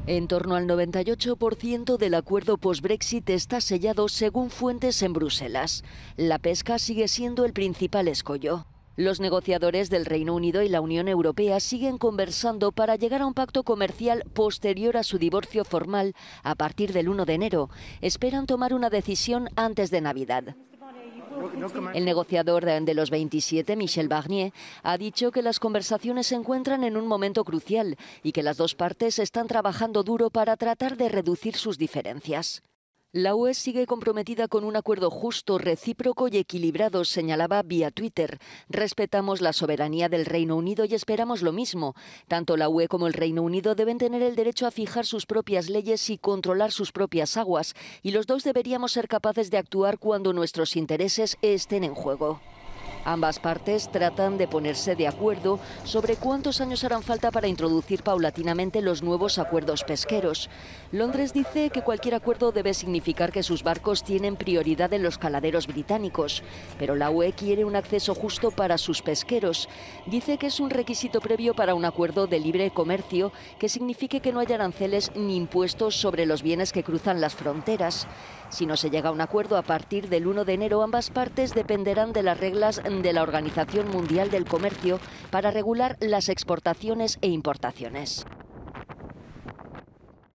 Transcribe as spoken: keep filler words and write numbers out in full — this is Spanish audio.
En torno al noventa y ocho por ciento del acuerdo post-Brexit está sellado según fuentes en Bruselas. La pesca sigue siendo el principal escollo. Los negociadores del Reino Unido y la Unión Europea siguen conversando para llegar a un pacto comercial posterior a su divorcio formal a partir del uno de enero. Esperan tomar una decisión antes de Navidad. El negociador de los veintisiete, Michel Barnier, ha dicho que las conversaciones se encuentran en un momento crucial y que las dos partes están trabajando duro para tratar de reducir sus diferencias. La U E sigue comprometida con un acuerdo justo, recíproco y equilibrado, señalaba vía Twitter. Respetamos la soberanía del Reino Unido y esperamos lo mismo. Tanto la U E como el Reino Unido deben tener el derecho a fijar sus propias leyes y controlar sus propias aguas, y los dos deberíamos ser capaces de actuar cuando nuestros intereses estén en juego. Ambas partes tratan de ponerse de acuerdo sobre cuántos años harán falta para introducir paulatinamente los nuevos acuerdos pesqueros. Londres dice que cualquier acuerdo debe significar que sus barcos tienen prioridad en los caladeros británicos, pero la U E quiere un acceso justo para sus pesqueros. Dice que es un requisito previo para un acuerdo de libre comercio que signifique que no haya aranceles ni impuestos sobre los bienes que cruzan las fronteras. Si no se llega a un acuerdo a partir del uno de enero, ambas partes dependerán de las reglas de la Organización Mundial del Comercio para regular las exportaciones e importaciones.